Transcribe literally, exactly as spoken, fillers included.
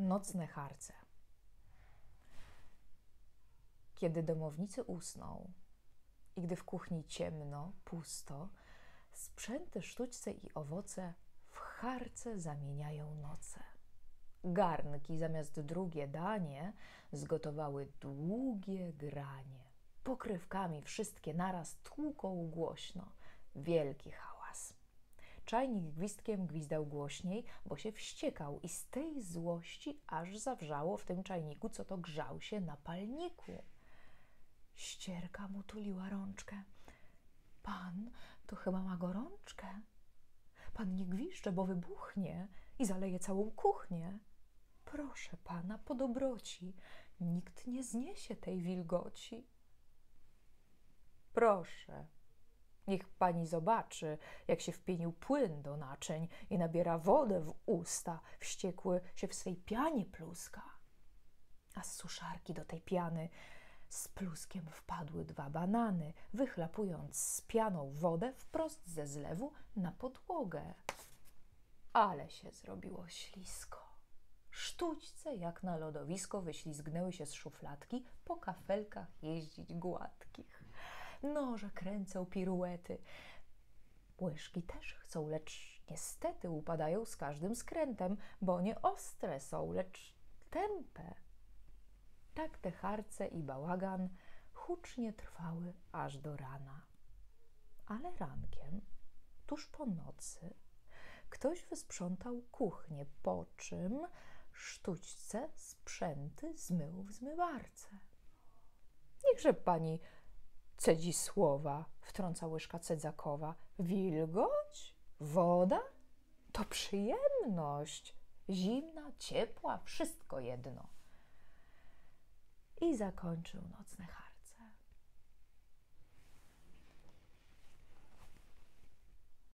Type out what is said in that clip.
Nocne harce. Kiedy domownicy usną i gdy w kuchni ciemno, pusto, sprzęty, sztućce i owoce w harce zamieniają noce. Garnki zamiast drugie danie zgotowały długie granie. Pokrywkami wszystkie naraz tłuką głośno. Wielki hałas. Czajnik gwizdkiem gwizdał głośniej, bo się wściekał i z tej złości aż zawrzało w tym czajniku, co to grzał się na palniku. Ścierka mu tuliła rączkę. Pan to chyba ma gorączkę. Pan nie gwizdże, bo wybuchnie i zaleje całą kuchnię. Proszę pana, po dobroci, nikt nie zniesie tej wilgoci. Proszę, niech pani zobaczy, jak się wpienił płyn do naczyń i nabiera wodę w usta, wściekły się w swej pianie pluska. A z suszarki do tej piany z pluskiem wpadły dwa banany, wychlapując z pianą wodę wprost ze zlewu na podłogę. Ale się zrobiło ślisko. Sztućce jak na lodowisko wyślizgnęły się z szufladki, po kafelkach jeździć gładkich. Noże kręcą piruety. Łyżki też chcą, lecz niestety upadają z każdym skrętem, bo nie ostre są, lecz tępe. Tak te harce i bałagan hucznie trwały aż do rana. Ale rankiem, tuż po nocy, ktoś wysprzątał kuchnię, po czym sztućce sprzęty zmył w zmywarce. Niechże pani cedzi słowa, wtrąca łyżka cedzakowa. Wilgoć? Woda? To przyjemność. Zimna, ciepła, wszystko jedno. I zakończył nocne harce.